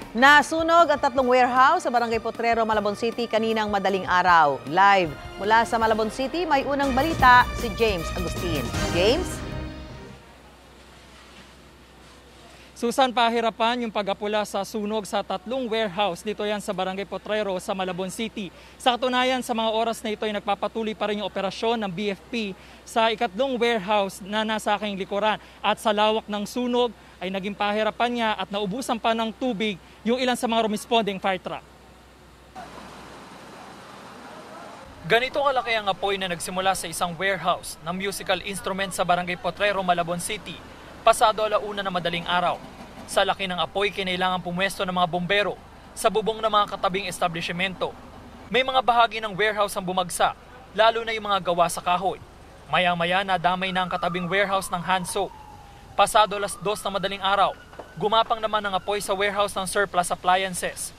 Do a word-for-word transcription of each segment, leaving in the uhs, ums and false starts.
Nasunog ang tatlong warehouse sa Barangay Potrero, Malabon City kaninang madaling araw. Live mula sa Malabon City, may unang balita si James Agustin. James? Susan, pahirapan yung pag-apula sa sunog sa tatlong warehouse dito yan sa Barangay Potrero sa Malabon City. Sa katunayan, sa mga oras na ito ay nagpapatuloy pa rin yung operasyon ng B F P sa ikatlong warehouse na nasa aking likuran. At sa lawak ng sunog ay naging pahirapan niya at naubusan pa ng tubig yung ilan sa mga responding fire truck. Ganito kalaki ang apoy na nagsimula sa isang warehouse ng musical instrument sa Barangay Potrero, Malabon City. Pasado alauna na madaling araw. Sa laki ng apoy, kinailangan pumwesto ng mga bombero sa bubong ng mga katabing establishmento. May mga bahagi ng warehouse ang bumagsak, lalo na yung mga gawa sa kahoy. Maya-maya nadamay na ang katabing warehouse ng hand soap. Pasado alas dos na madaling araw, gumapang naman ang apoy sa warehouse ng surplus appliances.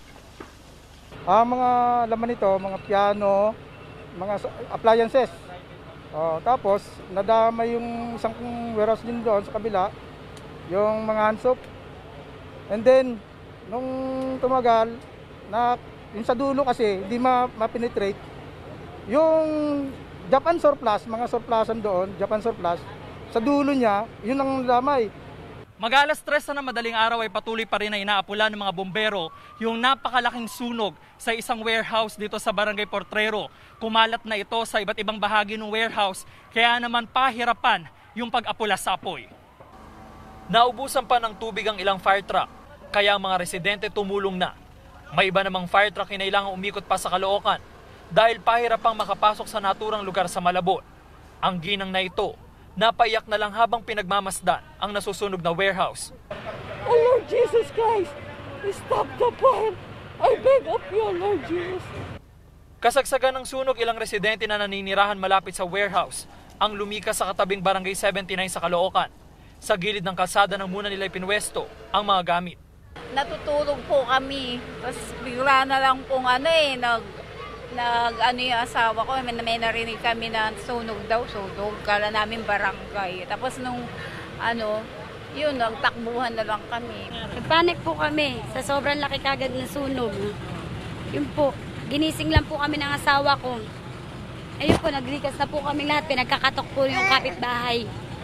Ang mga laman nito, mga piano, mga appliances. Uh, tapos, nadamay yung isang warehouse din doon sa kabila, yung mga hand soap. And then, nung tumagal, na, yung sa dulo kasi, hindi ma-penetrate, yung Japan surplus, mga surplusan doon, Japan surplus, sa dulo niya, yun ang damay. Mag-alas tres na madaling araw ay patuloy pa rin na inaapula ng mga bombero yung napakalaking sunog sa isang warehouse dito sa Barangay Potrero. Kumalat na ito sa iba't ibang bahagi ng warehouse, kaya naman pahirapan yung pag-apula sa apoy. Naubusan pa ng tubig ang ilang fire truck, kaya ang mga residente tumulong na. May iba namang fire truck kinailangang umikot pa sa Caloocan dahil pahirapang makapasok sa naturang lugar sa Malabon. Ang ginang na ito, napaiyak na lang habang pinagmamasdan ang nasusunog na warehouse. Oh Lord Jesus Christ, stop the fire. I beg of you, Lord Jesus. Kasagsagan ng sunog, ilang residente na naninirahan malapit sa warehouse ang lumikas sa katabing Barangay seventy-nine sa Caloocan. Sa gilid ng kalsada nang muna nila ipinwesto ang mga gamit. Natutulog po kami, tapos bigla na lang pong ano eh, nag, nag ano yung asawa ko, may, may narinig kami na sunog daw, sunog, kala namin barangay. Tapos nung ano, yun, nagtakbuhan na lang kami. Nagpanik po kami sa sobrang laki kagad na sunog. Yun po, ginising lang po kami ng asawa ko. Ayun po, naglikas na po kami lahat, pinagkakatok po yung kapitbahay.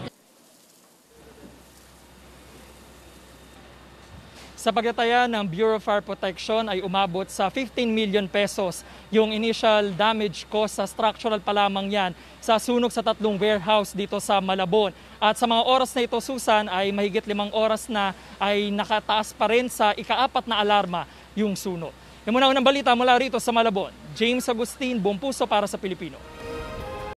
Sa pagtataya ng Bureau of Fire Protection ay umabot sa fifteen million pesos yung initial damage cost sa structural pa lamang yan sa sunog sa tatlong warehouse dito sa Malabon. At sa mga oras na ito, Susan, ay mahigit limang oras na ay nakataas pa rin sa ikaapat na alarma yung sunog. Yung muna unang balita mula rito sa Malabon, James Agustin, Buong Puso para sa Pilipino.